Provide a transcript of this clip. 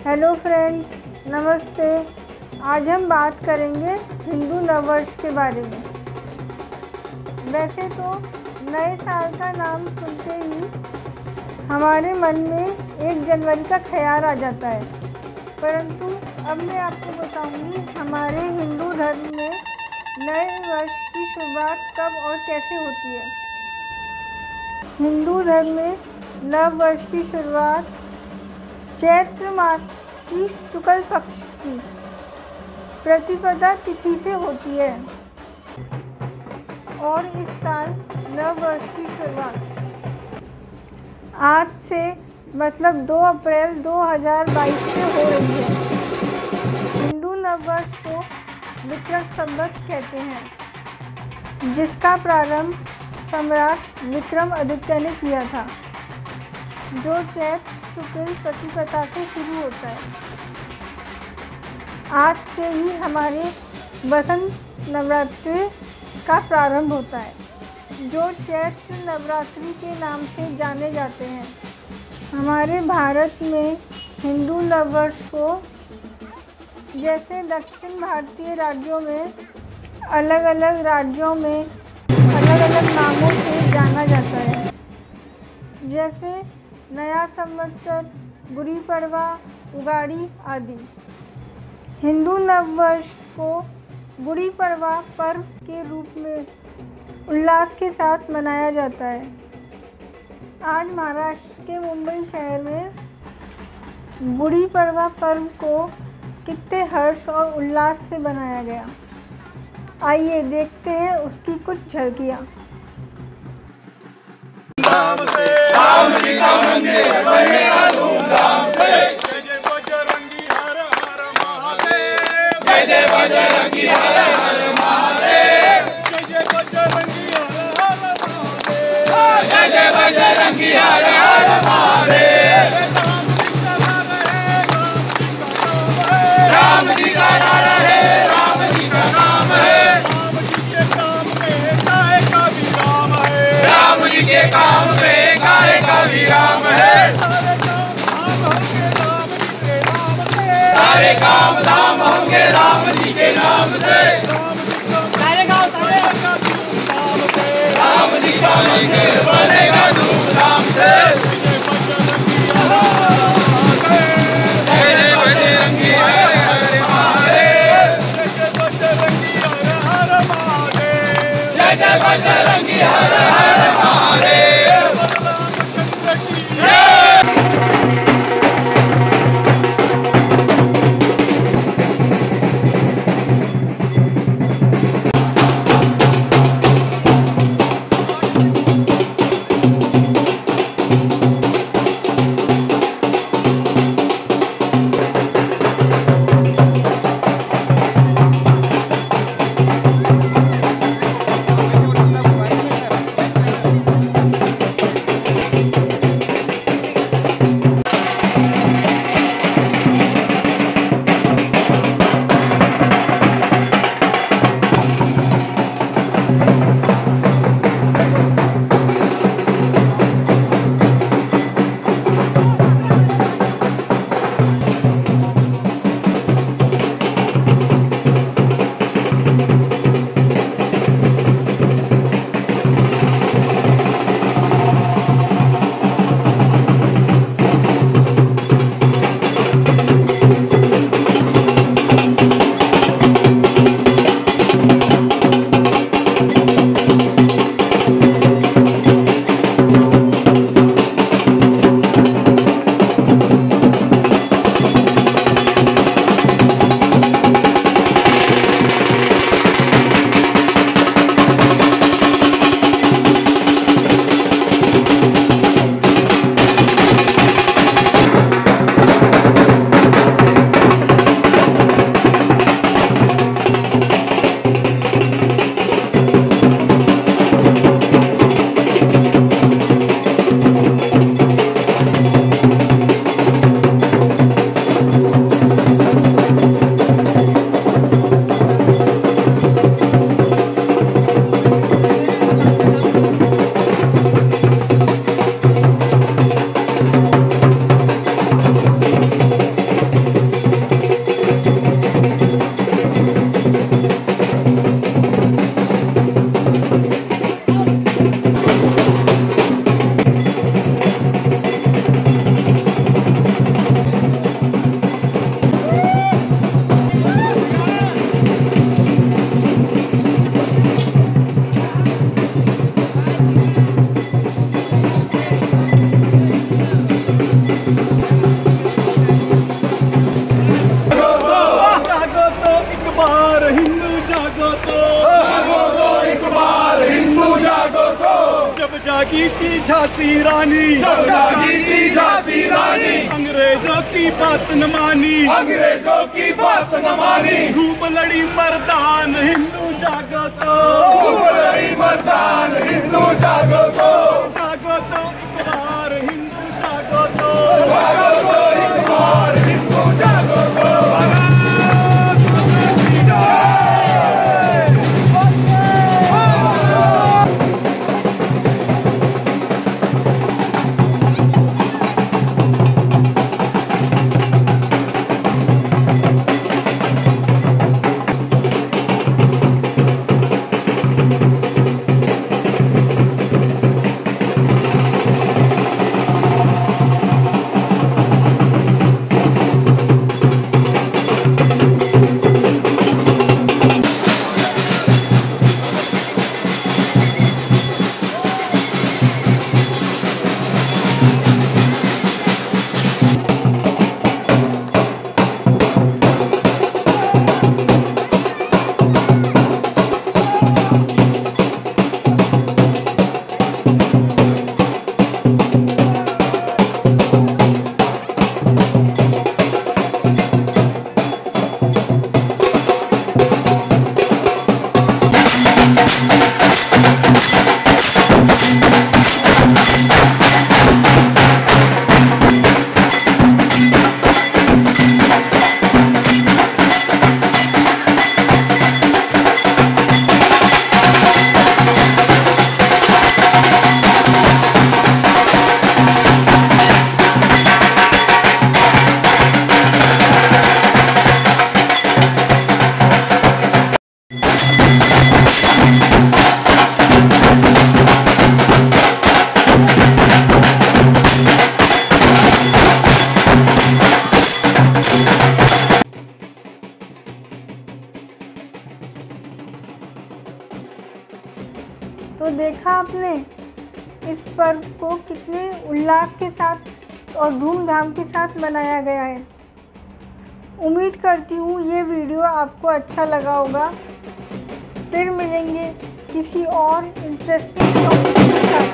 Hello friends, नमस्ते। आज हम बात करेंगे हिंदू नववर्ष के बारे में। वैसे तो नए साल का नाम सुनते ही हमारे मन में 1 जनवरी का ख्याल आ जाता है, परंतु अब मैं आपको बताऊंगी हमारे हिंदू धर्म में नए वर्ष की शुरुआत कब और कैसे होती है। हिंदू धर्म में नव वर्ष की शुरुआत चैत्र मास की शुक्ल पक्ष की प्रतिपदा तिथि से होती है और इस साल नव वर्ष की शुरुआत आज से मतलब 2 अप्रैल 2022 से हो रही है। हिंदू नव वर्ष को विक्रम संवत कहते हैं, जिसका प्रारंभ सम्राट विक्रमादित्य ने किया था, जो चैत्र शुक्ल प्रतिपदा से शुरू होता है। आज से ही हमारे वसंत नवरात्रि का प्रारंभ होता है, जो चैत्र नवरात्रि के नाम से जाने जाते हैं। हमारे भारत में हिंदू नववर्ष को जैसे दक्षिण भारतीय राज्यों में अलग अलग नामों से जाना जाता है, जैसे नया संवत्सर, गुड़ी पड़वा, उगाड़ी आदि। हिंदू नववर्ष को गुड़ी पड़वा पर्व के रूप में उल्लास के साथ मनाया जाता है। आज महाराष्ट्र के मुंबई शहर में गुड़ी पड़वा पर्व को कितने हर्ष और उल्लास से मनाया गया। आइए देखते हैं उसकी कुछ झलकियाँ। राम जी का मंदिर बनेगा धूमधाम से। जय जय बजरंगी हर हर महादेव। जय जय बजरंगी हर हर महादेव। जय जय बजरंगी हर हर महादेव। जय जय बजरंगी हर हर महादेव। राम जी का नारा है, राम जी का नाम है। राम जी के काम में काहे का विराम है। राम जी के काम में काहे का विराम है। सारे काम धाम होंगे राम जी के नाम से। राम जी का मंदिर बनेगा धूमधाम से। जय जय बजरंगी हर हर महादेव। जय जय बजरंगी हर हर महादेव। जय जय बजरंगी हर हर महादेव। झांसी रानी, झांसी रानी, अंग्रेजों की बात न मानी, अंग्रेजों की बात न मानी, खूब लड़ी मर्दान हिंदू जागो तो, खूब लड़ी मर्दान हिंदू जागो तो, जागो तो एक बार हिंदू जागो तो, जागो तो एक बार हिंदू जागो तो। तो देखा आपने इस पर्व को कितने उल्लास के साथ और धूमधाम के साथ मनाया गया है। उम्मीद करती हूँ ये वीडियो आपको अच्छा लगा होगा। फिर मिलेंगे किसी और इंटरेस्टिंग टॉपिक के साथ।